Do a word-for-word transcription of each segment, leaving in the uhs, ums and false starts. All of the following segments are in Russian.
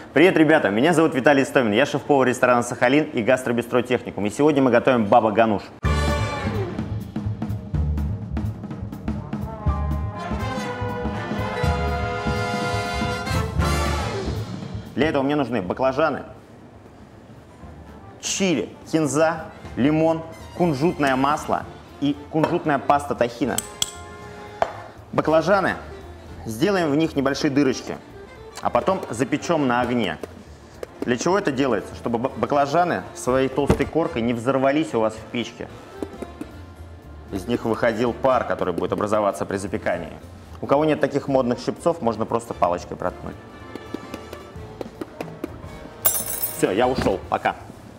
Привет, ребята! Меня зовут Виталий Истомин. Я шеф-повар ресторана «Сахалин» и гастробистро «Техникум». И сегодня мы готовим баба гануш. Для этого мне нужны баклажаны, чили, кинза, лимон, кунжутное масло и кунжутная паста тахина. Баклажаны сделаем в них небольшие дырочки, а потом запечем на огне. Для чего это делается? Чтобы баклажаны своей толстой коркой не взорвались у вас в печке. Из них выходил пар, который будет образоваться при запекании. У кого нет таких модных щипцов, можно просто палочкой проткнуть. Все, я ушел. Пока.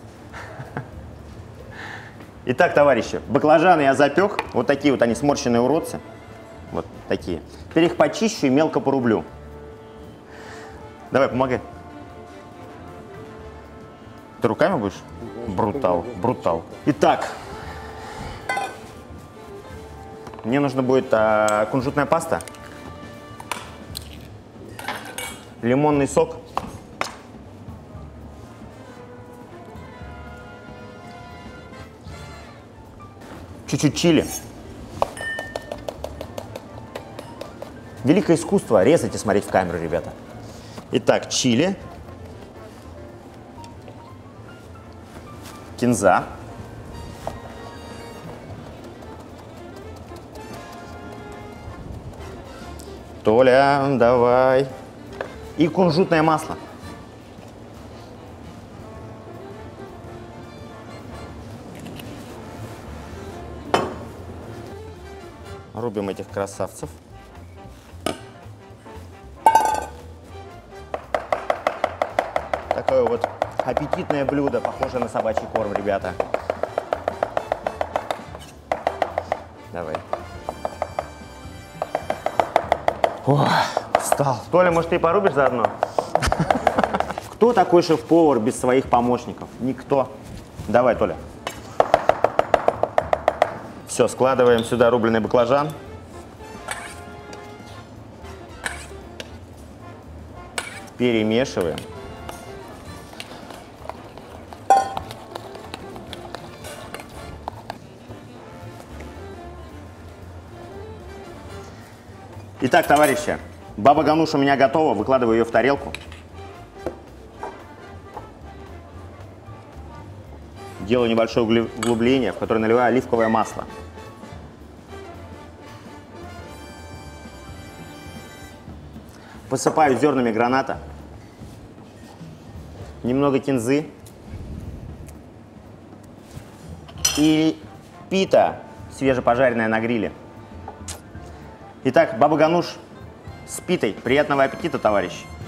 Итак, товарищи, баклажаны я запек. Вот такие вот они, сморщенные уродцы. Вот такие. Теперь их почищу и мелко порублю. Давай, помогай. Ты руками будешь? Брутал, брутал. Итак, мне нужно будет а, кунжутная паста, лимонный сок, чуть-чуть чили. Великое искусство резать и смотреть в камеру, ребята. Итак, чили, кинза, Толя, давай, и кунжутное масло. Рубим этих красавцев. Такое вот аппетитное блюдо, похоже на собачий корм, ребята. Давай. О, встал. Толя, может, ты порубишь заодно? Кто такой шеф-повар без своих помощников? Никто. Давай, Толя. Все, складываем сюда рубленый баклажан. Перемешиваем. Итак, товарищи, баба гануш у меня готова. Выкладываю ее в тарелку. Делаю небольшое углубление, в которое наливаю оливковое масло. Посыпаю зернами граната. Немного кинзы. И пита, свежепожаренная на гриле. Итак, баба гануш с питой. Приятного аппетита, товарищи!